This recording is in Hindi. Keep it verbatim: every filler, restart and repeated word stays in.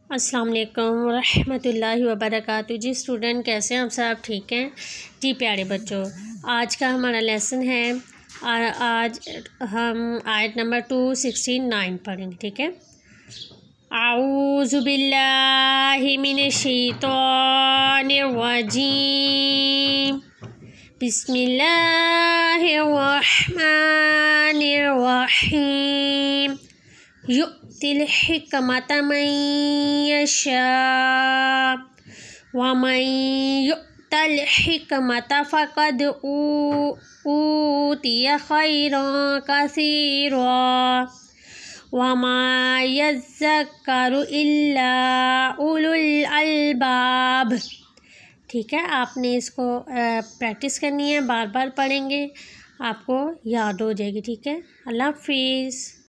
अस्सलाम वालेकुम रहमतुल्लाहि व बरकातुहू। जी स्टूडेंट, कैसे हैं आप सब? ठीक हैं जी। प्यारे बच्चों, आज का हमारा लेसन है, आज हम आयत नंबर टू सिक्सटी नाइन पढ़ेंगे। ठीक है। आऊज़ु बिल्लाहि मिनश शैतानिर रजीम, बिस्मिल्लाहिर रहमानिर रहीम। युतिल हिकमत मन यशा व मन युतल हिकमत फ़क़द ऊतिय खैरन कसीरा व मा यज़्ज़करु इल्ला उलुल अलबाब। ठीक है, आपने इसको प्रैक्टिस करनी है, बार बार पढ़ेंगे, आपको याद हो जाएगी। ठीक है। अल्लाह हाफ़िज़।